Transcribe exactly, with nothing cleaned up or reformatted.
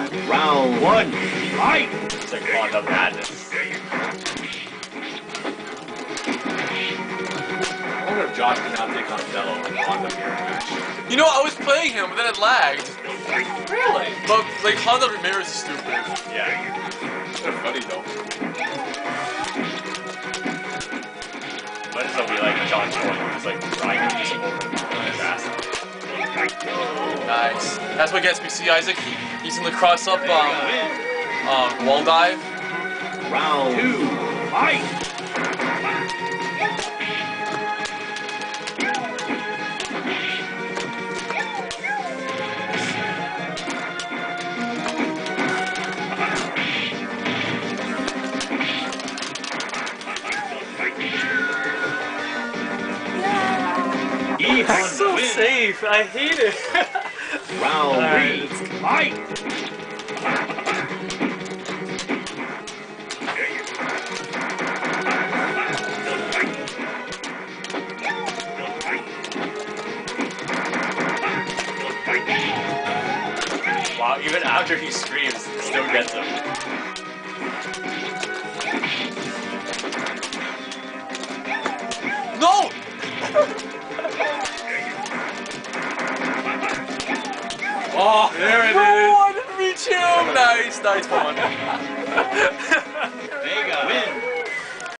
Round one. Fight! It's like Honda madness. I wonder if Josh can now take on Zello in the Honda mirror match. You know, I was playing him, but then it lagged. Really? But, like, Honda mirrors is stupid. Yeah. They're funny though. But it'll be like John Jordan who's like driving this over on his ass. Nice. That's what gets me. See, Isaac? He, he's in the cross-up um, um, wall dive. Round two. Fight! It's so safe. I hate it. Round three. Fight! Wow, even after he screams, it still gets him. No! Oh, there it no, is! I didn't reach him! Nice, nice one. Vega wins.